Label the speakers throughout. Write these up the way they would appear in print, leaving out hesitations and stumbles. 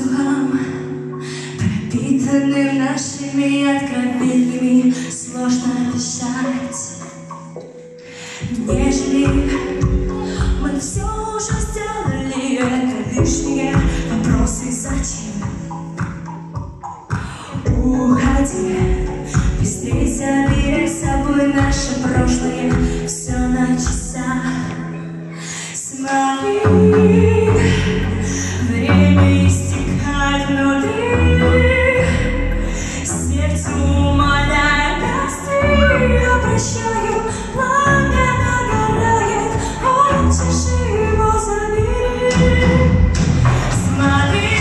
Speaker 1: воздухом, пропитанным нашими откровениями, сложно дышать. Нежели мы все уже сделали, это лишние вопросы зачем? Уходи, быстрее забери с собой наше прошлое, все на часах. Смотри, время истекает внутри, сердце умоляет, прости, я прощаю, пламя нагорает, утеши его, забери. Смотри,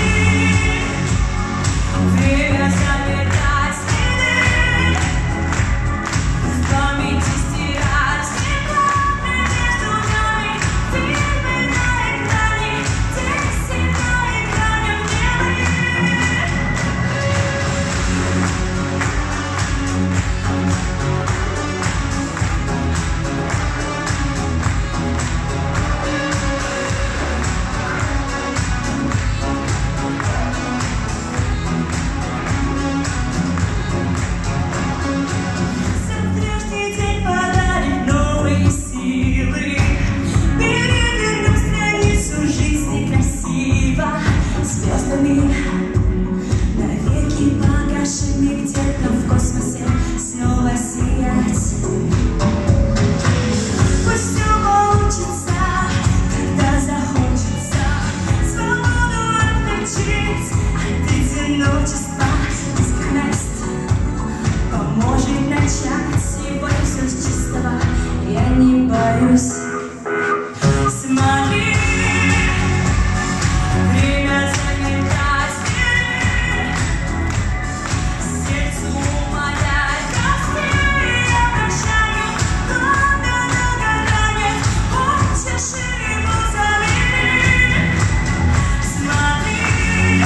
Speaker 1: время заметать следы, в памяти стирать секунды между нами, фильмы на экране, тексты на экране, завтрашний день подарит новые силы, перевернем страницу жизни красиво, звездами навеки погашенными где-то в космосе снова сиять. Пусть все получится, когда захочется свободу отличить от одиночества. Искренность поможет начать сегодня все с чистого, я не боюсь. Смотри, время заметать следы, сердце умоляет, прости, я прощаю, пламя нагорает, утеши его, забери. Смотри,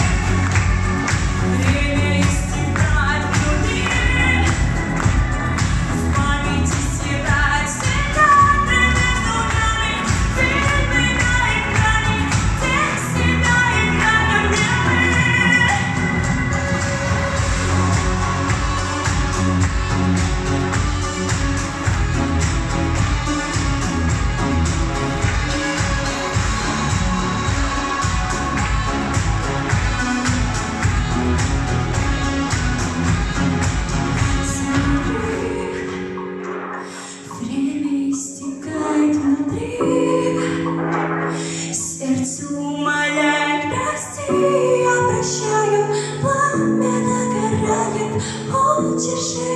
Speaker 1: время истекает внутри, в памяти стирать секунды между нами, фильмы на экране, тексты на экране, мемы. Время истекает внутри, сердце умоляет, прости, я прощаю, пламя нагорает, утеши